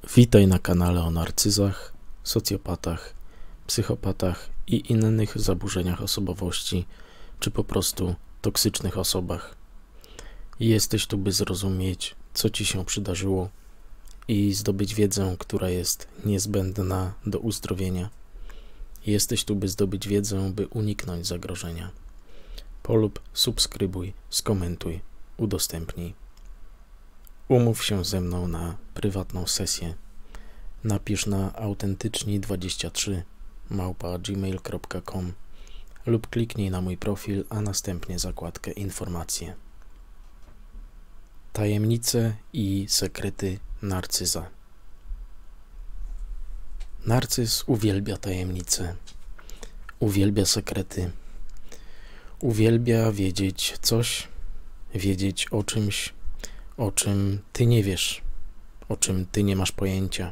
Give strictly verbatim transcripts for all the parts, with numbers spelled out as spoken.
Witaj na kanale o narcyzach, socjopatach, psychopatach i innych zaburzeniach osobowości, czy po prostu toksycznych osobach. Jesteś tu, by zrozumieć, co Ci się przydarzyło i zdobyć wiedzę, która jest niezbędna do uzdrowienia. Jesteś tu, by zdobyć wiedzę, by uniknąć zagrożenia. Polub, subskrybuj, skomentuj, udostępnij. Umów się ze mną na prywatną sesję. Napisz na autentyczni dwadzieścia trzy małpa gmail kropka com lub kliknij na mój profil, a następnie zakładkę informacje. Tajemnice i sekrety narcyza. Narcyz uwielbia tajemnice, uwielbia sekrety, uwielbia wiedzieć coś, wiedzieć o czymś, o czym ty nie wiesz, o czym ty nie masz pojęcia.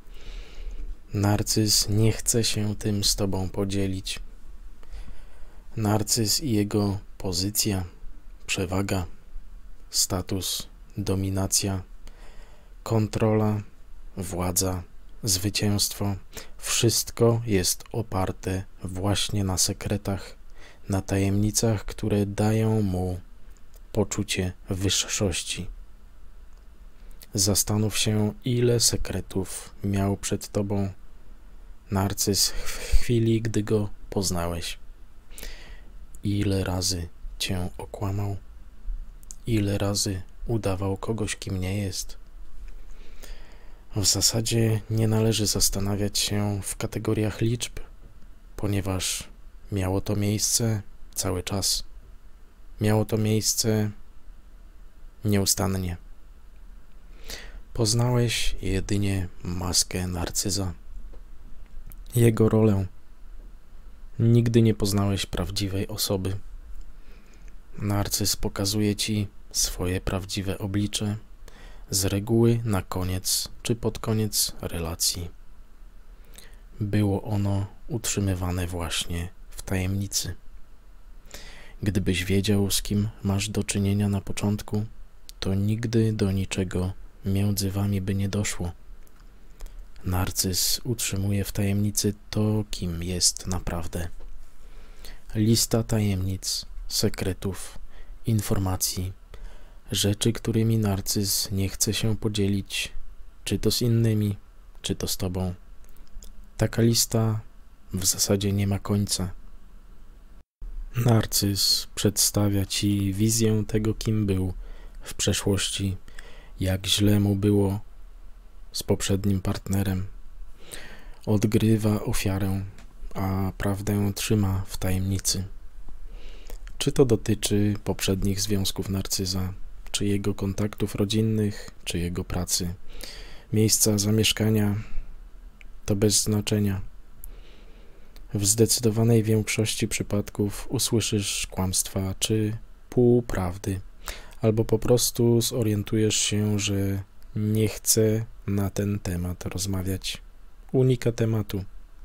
Narcyz nie chce się tym z tobą podzielić. Narcyz i jego pozycja, przewaga, status, dominacja, kontrola, władza, zwycięstwo, wszystko jest oparte właśnie na sekretach, na tajemnicach, które dają mu poczucie wyższości. Zastanów się, ile sekretów miał przed tobą narcyz w chwili, gdy go poznałeś. Ile razy cię okłamał, ile razy udawał kogoś, kim nie jest. W zasadzie nie należy zastanawiać się w kategoriach liczb, ponieważ miało to miejsce cały czas. Miało to miejsce nieustannie. Poznałeś jedynie maskę narcyza, jego rolę. Nigdy nie poznałeś prawdziwej osoby. Narcyz pokazuje ci swoje prawdziwe oblicze, z reguły na koniec czy pod koniec relacji. Było ono utrzymywane właśnie w tajemnicy. Gdybyś wiedział, z kim masz do czynienia na początku, to nigdy do niczego między wami by nie doszło. Narcyz utrzymuje w tajemnicy to, kim jest naprawdę. Lista tajemnic, sekretów, informacji, rzeczy, którymi narcyz nie chce się podzielić, czy to z innymi, czy to z tobą. Taka lista w zasadzie nie ma końca. Narcyz przedstawia ci wizję tego, kim był w przeszłości, jak źle mu było z poprzednim partnerem. Odgrywa ofiarę, a prawdę trzyma w tajemnicy. Czy to dotyczy poprzednich związków narcyza, czy jego kontaktów rodzinnych, czy jego pracy, miejsca zamieszkania, to bez znaczenia. W zdecydowanej większości przypadków usłyszysz kłamstwa czy półprawdy, albo po prostu zorientujesz się, że nie chce na ten temat rozmawiać. Unika tematu.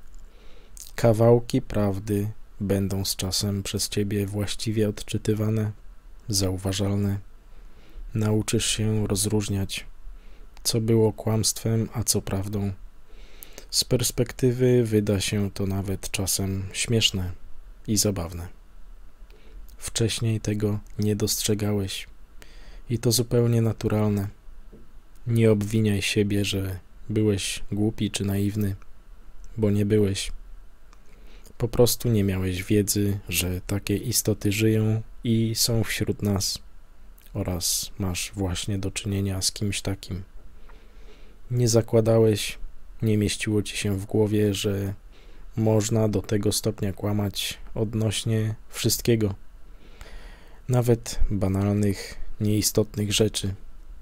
Kawałki prawdy będą z czasem przez ciebie właściwie odczytywane, zauważalne. Nauczysz się rozróżniać, co było kłamstwem, a co prawdą. Z perspektywy wyda się to nawet czasem śmieszne i zabawne. Wcześniej tego nie dostrzegałeś i to zupełnie naturalne. Nie obwiniaj siebie, że byłeś głupi czy naiwny, bo nie byłeś. Po prostu nie miałeś wiedzy, że takie istoty żyją i są wśród nas oraz masz właśnie do czynienia z kimś takim. Nie zakładałeś, nie mieściło ci się w głowie, że można do tego stopnia kłamać odnośnie wszystkiego, nawet banalnych, nieistotnych rzeczy.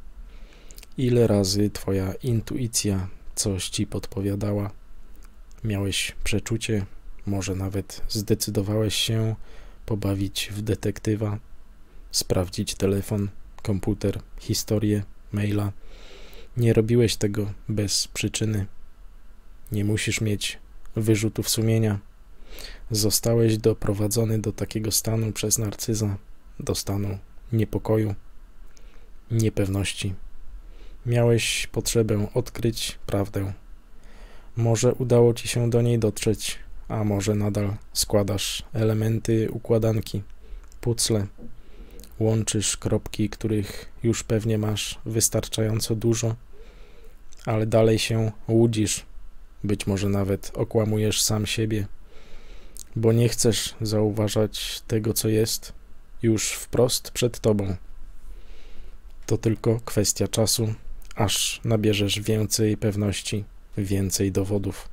Ile razy twoja intuicja coś ci podpowiadała? Miałeś przeczucie, może nawet zdecydowałeś się pobawić w detektywa, sprawdzić telefon, komputer, historię, maila. Nie robiłeś tego bez przyczyny. Nie musisz mieć wyrzutów sumienia. Zostałeś doprowadzony do takiego stanu przez narcyza, do stanu niepokoju, niepewności. Miałeś potrzebę odkryć prawdę. Może udało ci się do niej dotrzeć, a może nadal składasz elementy układanki, pucle. Łączysz kropki, których już pewnie masz wystarczająco dużo, ale dalej się łudzisz. Być może nawet okłamujesz sam siebie, bo nie chcesz zauważać tego, co jest już wprost przed tobą. To tylko kwestia czasu, aż nabierzesz więcej pewności, więcej dowodów.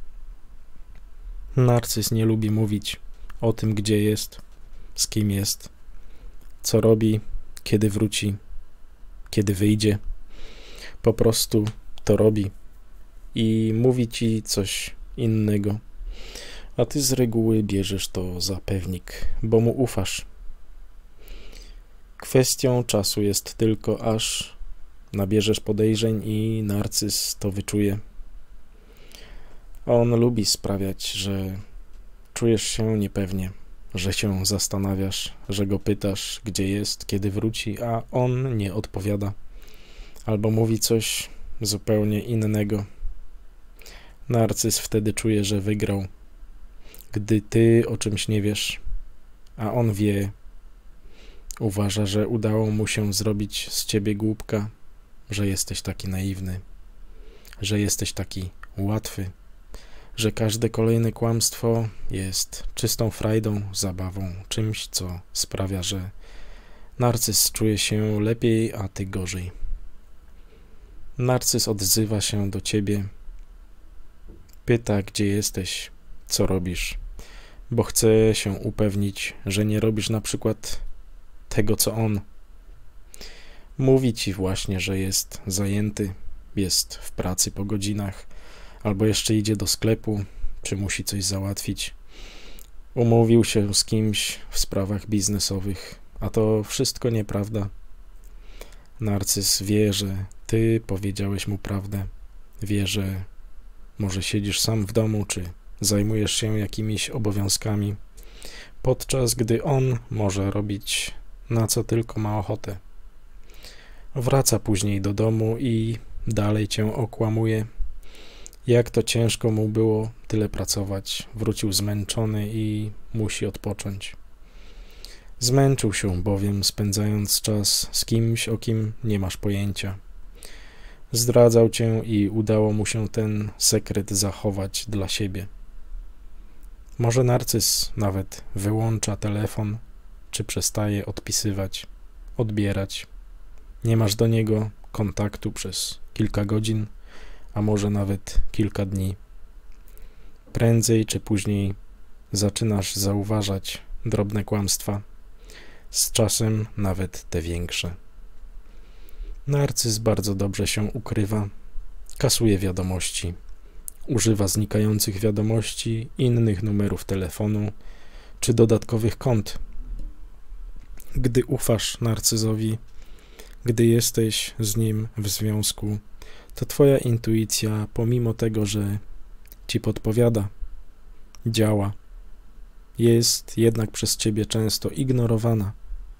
Narcyz nie lubi mówić o tym, gdzie jest, z kim jest, co robi, kiedy wróci, kiedy wyjdzie. Po prostu to robi i mówi ci coś innego, a ty z reguły bierzesz to za pewnik, bo mu ufasz. Kwestią czasu jest tylko, aż nabierzesz podejrzeń i narcyz to wyczuje. On lubi sprawiać, że czujesz się niepewnie, że się zastanawiasz, że go pytasz, gdzie jest, kiedy wróci, a on nie odpowiada, albo mówi coś zupełnie innego. Narcyz wtedy czuje, że wygrał, gdy ty o czymś nie wiesz, a on wie. Uważa, że udało mu się zrobić z ciebie głupka, że jesteś taki naiwny, że jesteś taki łatwy, że każde kolejne kłamstwo jest czystą frajdą, zabawą, czymś, co sprawia, że narcyz czuje się lepiej, a ty gorzej. Narcyz odzywa się do ciebie, pyta, gdzie jesteś, co robisz, bo chce się upewnić, że nie robisz na przykład tego, co on. Mówi ci właśnie, że jest zajęty, jest w pracy po godzinach, albo jeszcze idzie do sklepu, czy musi coś załatwić. Umówił się z kimś w sprawach biznesowych, a to wszystko nieprawda. Narcyz wie, że ty powiedziałeś mu prawdę. Wie, że może siedzisz sam w domu, czy zajmujesz się jakimiś obowiązkami, podczas gdy on może robić na co tylko ma ochotę. Wraca później do domu i dalej cię okłamuje. Jak to ciężko mu było tyle pracować. Wrócił zmęczony i musi odpocząć. Zmęczył się bowiem, spędzając czas z kimś, o kim nie masz pojęcia. Zdradzał cię i udało mu się ten sekret zachować dla siebie. Może narcyz nawet wyłącza telefon, czy przestaje odpisywać, odbierać. Nie masz do niego kontaktu przez kilka godzin, a może nawet kilka dni. Prędzej czy później zaczynasz zauważać drobne kłamstwa, z czasem nawet te większe. Narcyz bardzo dobrze się ukrywa, kasuje wiadomości, używa znikających wiadomości, innych numerów telefonu czy dodatkowych kont. Gdy ufasz narcyzowi, gdy jesteś z nim w związku, to twoja intuicja, pomimo tego, że ci podpowiada, działa, jest jednak przez ciebie często ignorowana.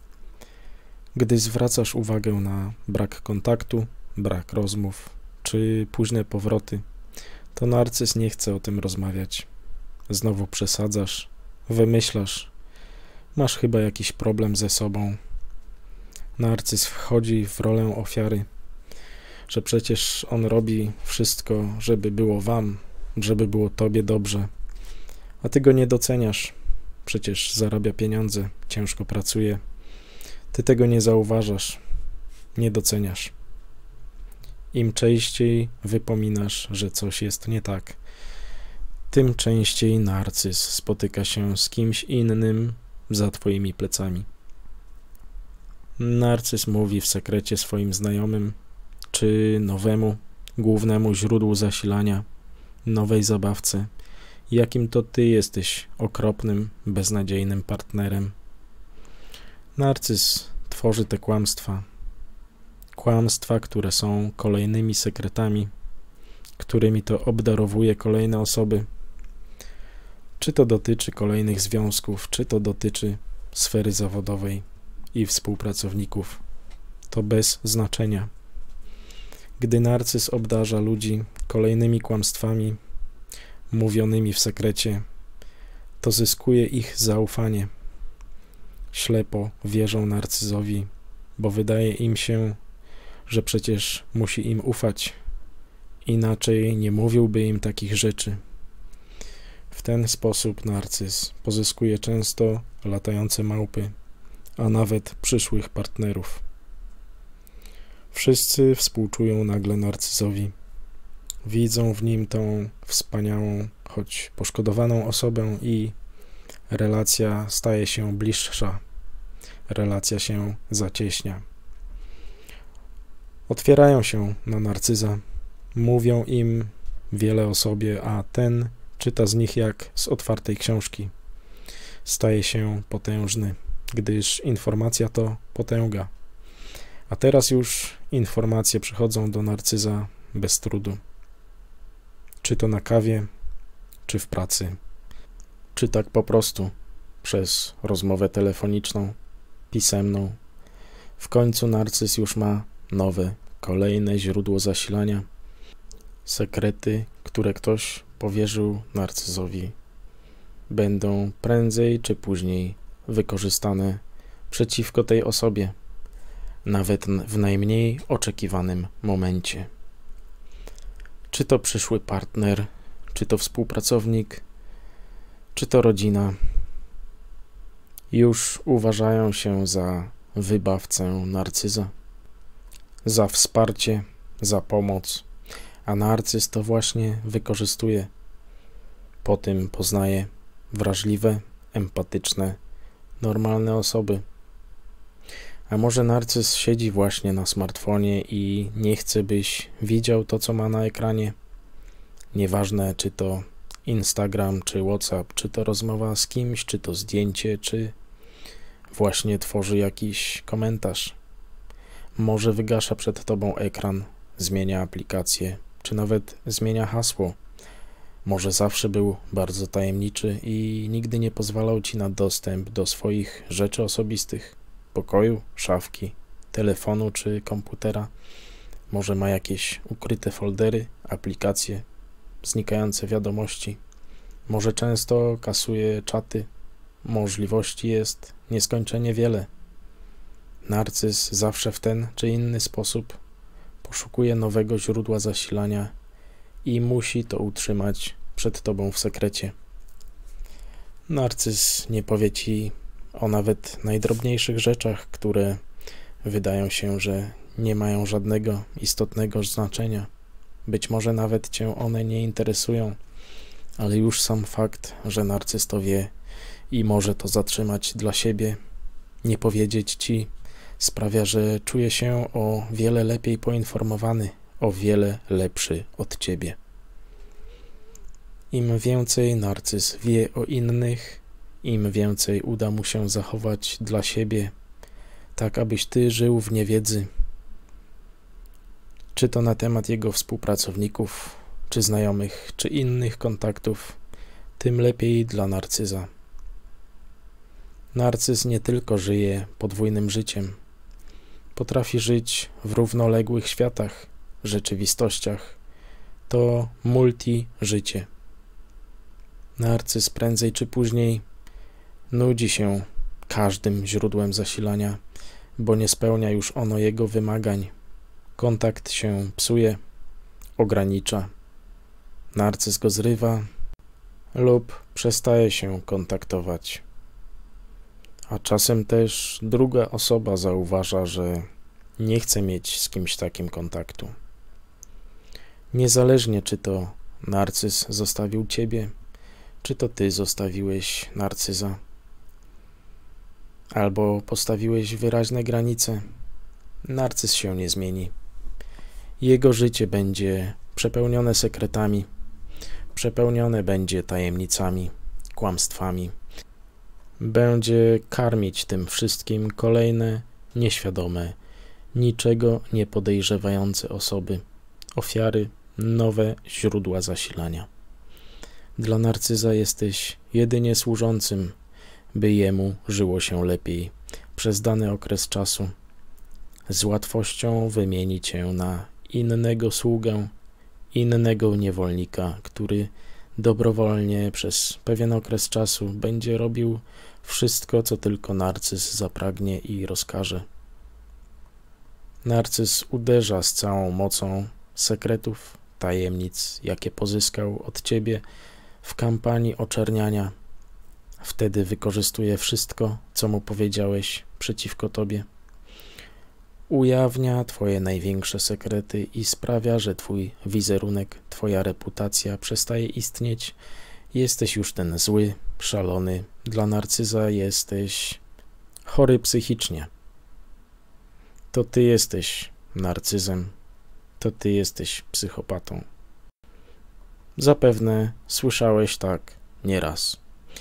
Gdy zwracasz uwagę na brak kontaktu, brak rozmów czy późne powroty, to narcyz nie chce o tym rozmawiać. Znowu przesadzasz, wymyślasz, masz chyba jakiś problem ze sobą. Narcyz wchodzi w rolę ofiary, że przecież on robi wszystko, żeby było wam, żeby było tobie dobrze, a ty go nie doceniasz. Przecież zarabia pieniądze, ciężko pracuje. Ty tego nie zauważasz, nie doceniasz. Im częściej wypominasz, że coś jest nie tak, tym częściej narcyz spotyka się z kimś innym za twoimi plecami. Narcyz mówi w sekrecie swoim znajomym, czy nowemu, głównemu źródłu zasilania, nowej zabawce, jakim to ty jesteś okropnym, beznadziejnym partnerem. Narcyz tworzy te kłamstwa. Kłamstwa, które są kolejnymi sekretami, którymi to obdarowuje kolejne osoby. Czy to dotyczy kolejnych związków, czy to dotyczy sfery zawodowej i współpracowników. To bez znaczenia. Gdy narcyz obdarza ludzi kolejnymi kłamstwami mówionymi w sekrecie, to zyskuje ich zaufanie. Ślepo wierzą narcyzowi, bo wydaje im się, że przecież musi im ufać, inaczej nie mówiłby im takich rzeczy. W ten sposób narcyz pozyskuje często latające małpy, a nawet przyszłych partnerów. Wszyscy współczują nagle narcyzowi. Widzą w nim tą wspaniałą, choć poszkodowaną osobę i relacja staje się bliższa. Relacja się zacieśnia. Otwierają się na narcyza, mówią im wiele o sobie, a ten czyta z nich jak z otwartej książki. Staje się potężny, gdyż informacja to potęga. A teraz już informacje przychodzą do narcyza bez trudu. Czy to na kawie, czy w pracy, czy tak po prostu przez rozmowę telefoniczną, pisemną. W końcu narcyz już ma nowe, kolejne źródło zasilania. Sekrety, które ktoś powierzył narcyzowi, będą prędzej czy później wykorzystane przeciwko tej osobie, nawet w najmniej oczekiwanym momencie. Czy to przyszły partner, czy to współpracownik, czy to rodzina, już uważają się za wybawcę narcyza, za wsparcie, za pomoc, a narcyz to właśnie wykorzystuje. Po tym poznaje wrażliwe, empatyczne, normalne osoby. A może narcyz siedzi właśnie na smartfonie i nie chce, byś widział to, co ma na ekranie? Nieważne, czy to Instagram, czy WhatsApp, czy to rozmowa z kimś, czy to zdjęcie, czy właśnie tworzy jakiś komentarz. Może wygasza przed tobą ekran, zmienia aplikację, czy nawet zmienia hasło. Może zawsze był bardzo tajemniczy i nigdy nie pozwalał ci na dostęp do swoich rzeczy osobistych, pokoju, szafki, telefonu czy komputera. Może ma jakieś ukryte foldery, aplikacje, znikające wiadomości. Może często kasuje czaty. Możliwości jest nieskończenie wiele. Narcyz zawsze w ten czy inny sposób poszukuje nowego źródła zasilania i musi to utrzymać przed tobą w sekrecie. Narcyz nie powie ci o nawet najdrobniejszych rzeczach, które wydają się, że nie mają żadnego istotnego znaczenia. Być może nawet cię one nie interesują, ale już sam fakt, że narcyz to wie i może to zatrzymać dla siebie, nie powiedzieć ci, sprawia, że czuje się o wiele lepiej poinformowany, o wiele lepszy od ciebie. Im więcej narcyz wie o innych, im więcej uda mu się zachować dla siebie, tak abyś ty żył w niewiedzy, czy to na temat jego współpracowników, czy znajomych, czy innych kontaktów, tym lepiej dla narcyza. Narcyz nie tylko żyje podwójnym życiem, potrafi żyć w równoległych światach, rzeczywistościach. To multi-życie. Narcyz prędzej czy później nudzi się każdym źródłem zasilania, bo nie spełnia już ono jego wymagań. Kontakt się psuje, ogranicza. Narcyz go zrywa lub przestaje się kontaktować. A czasem też druga osoba zauważa, że nie chce mieć z kimś takim kontaktu. Niezależnie, czy to narcyz zostawił ciebie, czy to ty zostawiłeś narcyza, albo postawiłeś wyraźne granice, narcyz się nie zmieni. Jego życie będzie przepełnione sekretami, przepełnione będzie tajemnicami, kłamstwami. Będzie karmić tym wszystkim kolejne, nieświadome, niczego nie podejrzewające osoby, ofiary, nowe źródła zasilania. Dla narcyza jesteś jedynie służącym, by jemu żyło się lepiej przez dany okres czasu. Z łatwością wymieni cię na innego sługę, innego niewolnika, który dobrowolnie przez pewien okres czasu będzie robił wszystko, co tylko narcyz zapragnie i rozkaże. Narcyz uderza z całą mocą sekretów, tajemnic, jakie pozyskał od ciebie w kampanii oczerniania. Wtedy wykorzystuje wszystko, co mu powiedziałeś przeciwko tobie. Ujawnia twoje największe sekrety i sprawia, że twój wizerunek, twoja reputacja przestaje istnieć. Jesteś już ten zły, szalony. Dla narcyza jesteś chory psychicznie. To ty jesteś narcyzem. To ty jesteś psychopatą. Zapewne słyszałeś tak nieraz.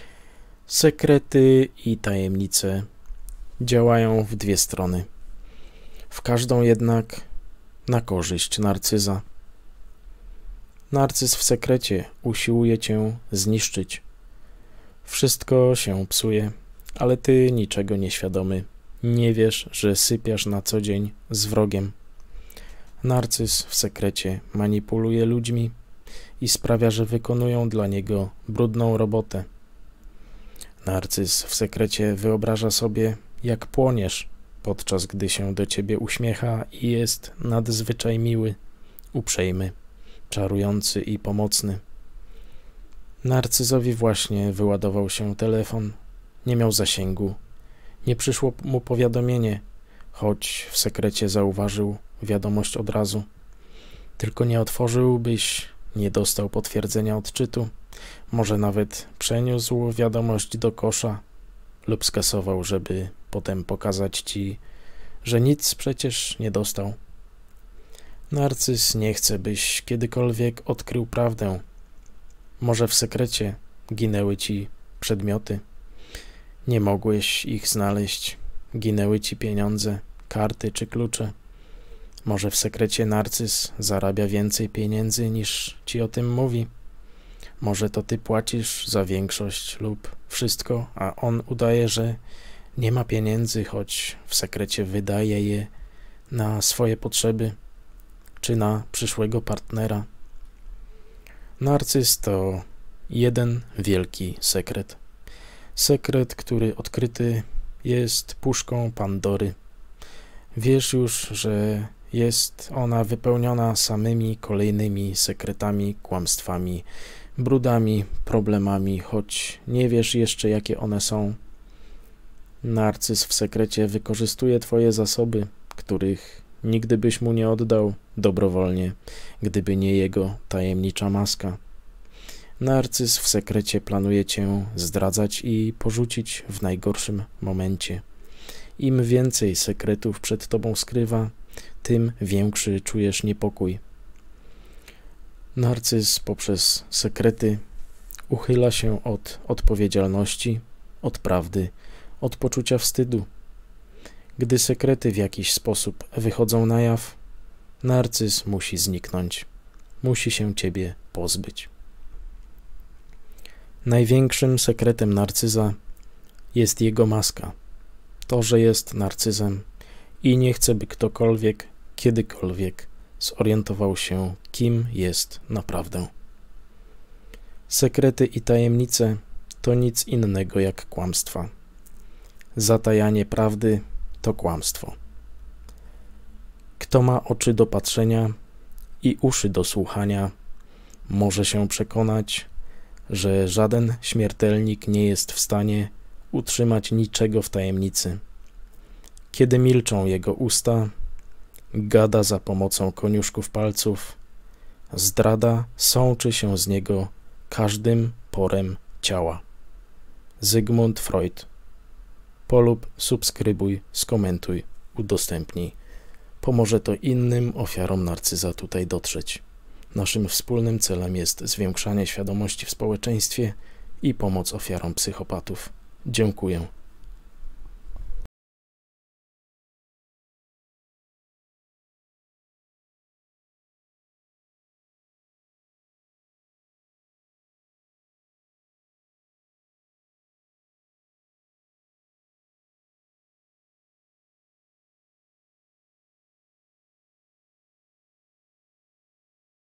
Sekrety i tajemnice działają w dwie strony. W każdą jednak na korzyść narcyza. Narcyz w sekrecie usiłuje cię zniszczyć. Wszystko się psuje, ale ty niczego nieświadomy. Nie wiesz, że sypiasz na co dzień z wrogiem. Narcyz w sekrecie manipuluje ludźmi i sprawia, że wykonują dla niego brudną robotę. Narcyz w sekrecie wyobraża sobie, jak płoniesz, podczas gdy się do ciebie uśmiecha i jest nadzwyczaj miły, uprzejmy, czarujący i pomocny. Narcyzowi właśnie wyładował się telefon, nie miał zasięgu, nie przyszło mu powiadomienie, choć w sekrecie zauważył wiadomość od razu. Tylko nie otworzył, byś nie dostał potwierdzenia odczytu, może nawet przeniósł wiadomość do kosza lub skasował, żeby potem pokazać ci, że nic przecież nie dostał. Narcyz nie chce, byś kiedykolwiek odkrył prawdę. Może w sekrecie ginęły ci przedmioty. Nie mogłeś ich znaleźć. Ginęły ci pieniądze, karty czy klucze. Może w sekrecie narcyz zarabia więcej pieniędzy niż ci o tym mówi. Może to ty płacisz za większość lub wszystko, a on udaje, że nie ma pieniędzy, choć w sekrecie wydaje je na swoje potrzeby czy na przyszłego partnera. Narcyz to jeden wielki sekret. Sekret, który odkryty jest puszką Pandory. Wiesz już, że jest ona wypełniona samymi kolejnymi sekretami, kłamstwami, brudami, problemami, choć nie wiesz jeszcze, jakie one są. Narcyz w sekrecie wykorzystuje twoje zasoby, których nigdy byś mu nie oddał dobrowolnie, gdyby nie jego tajemnicza maska. Narcyz w sekrecie planuje cię zdradzać i porzucić w najgorszym momencie. Im więcej sekretów przed tobą skrywa, tym większy czujesz niepokój. Narcyz poprzez sekrety uchyla się od odpowiedzialności, od prawdy, od poczucia wstydu. Gdy sekrety w jakiś sposób wychodzą na jaw, narcyz musi zniknąć, musi się ciebie pozbyć. Największym sekretem narcyza jest jego maska, to, że jest narcyzem i nie chce, by ktokolwiek, kiedykolwiek zorientował się, kim jest naprawdę. Sekrety i tajemnice to nic innego jak kłamstwa. Zatajanie prawdy to kłamstwo. Kto ma oczy do patrzenia i uszy do słuchania, może się przekonać, że żaden śmiertelnik nie jest w stanie utrzymać niczego w tajemnicy. Kiedy milczą jego usta, gada za pomocą koniuszków palców, zdrada sączy się z niego każdym porem ciała. Zygmunt Freud. Polub, subskrybuj, skomentuj, udostępnij. Pomoże to innym ofiarom narcyza tutaj dotrzeć. Naszym wspólnym celem jest zwiększanie świadomości w społeczeństwie i pomoc ofiarom psychopatów. Dziękuję.